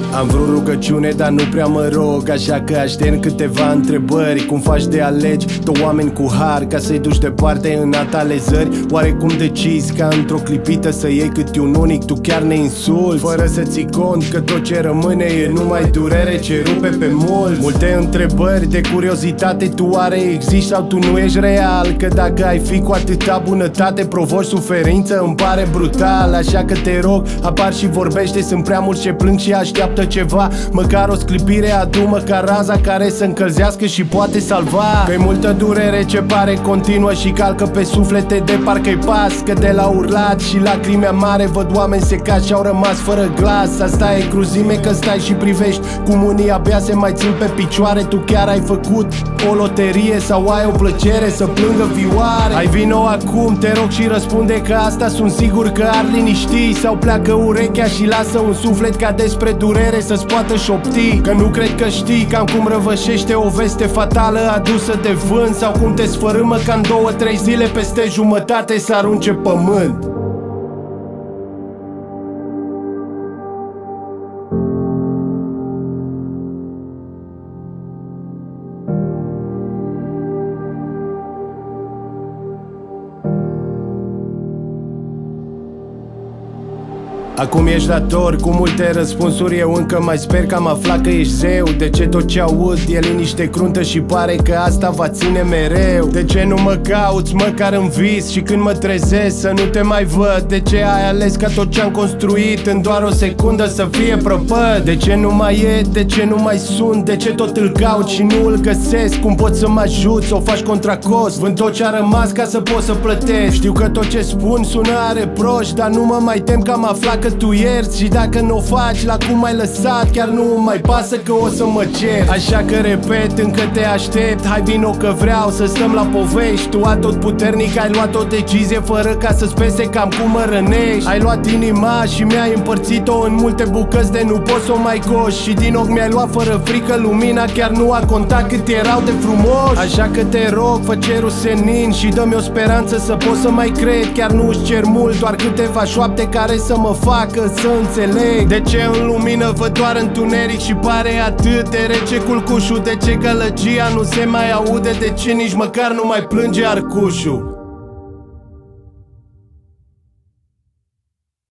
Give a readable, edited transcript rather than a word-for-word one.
Am vrut rugăciune, dar nu prea mă rog, așa că aștern câteva întrebări. Cum faci de alegi doi oameni cu har ca să-i duci departe în a tale zări? Oare cum decizi ca într-o clipită să iei câte un unic, tu chiar ne insulți, fără să ții cont că tot ce rămâne e numai durere ce rupe pe mulți? Multe întrebări de curiozitate, tu oare existi sau tu nu ești real? Că dacă ai fi cu atâta bunătate, provoci suferință, îmi pare brutal. Așa că te rog, apar și vorbește, sunt prea mulți ce plâng și așteaptă ceva. Măcar o sclipire adu-mă ca raza care să încălzească și poate salva. Că-i multă durere ce pare continuă și calcă pe suflete de parcă-i pas. Că de la urlat și lacrimi amare văd oameni secați și au rămas fără glas. Asta e cruzime că stai și privești cum unii abia se mai țin pe picioare. Tu chiar ai făcut o loterie sau ai o plăcere să plângă vioare? Hai vino acum, te rog, și răspunde că asta sunt sigur că ar liniști. Sau pleacă urechea și lasă un suflet ca despre durere să-ți poată șopti. Că nu cred că știi cam cum răvășește o veste fatală adusă de vânt, sau cum te sfărâmă ca în 2-3 zile peste jumătate să arunce pământ. Acum ești dator cu multe răspunsuri, eu încă mai sper că am aflat că ești zeu. De ce tot ce aud e liniște cruntă și pare că asta va ține mereu? De ce nu mă cauți măcar în vis și când mă trezesc să nu te mai văd? De ce ai ales ca tot ce-am construit în doar o secundă să fie prăpăd? De ce nu mai e, de ce nu mai sunt, de ce tot îl caut și nu îl găsesc? Cum poți să mă ajuți, o faci contra cost? Vând tot ce-a rămas ca să pot să plătesc. Știu că tot ce spun sună a reproș, dar nu mă mai tem că am aflat că tu ierți. Și dacă nu o faci la cum ai lăsat, chiar nu mai pasă că o să mă cer. Așa că repet, încă te aștept. Hai vino că vreau să stăm la povești. Tu atotputernic ai luat o decizie fără ca să-ți pese cam cum mă rănești. Ai luat inima și mi-ai împărțit-o în multe bucăți de nu pot să o mai coși. Și din ochi mi-ai luat fără frică lumina, chiar nu a contat cât erau de frumoși. Așa că te rog, fă cerul senin și dă-mi o speranță să pot să mai cred. Chiar nu-ți cer mult, doar câteva șoapte care să mă facă să înțeleg. De ce în lumină văd doar întuneric și pare atât de rece culcușul? De ce gălăgia nu se mai aude? De ce nici măcar nu mai plânge arcușul?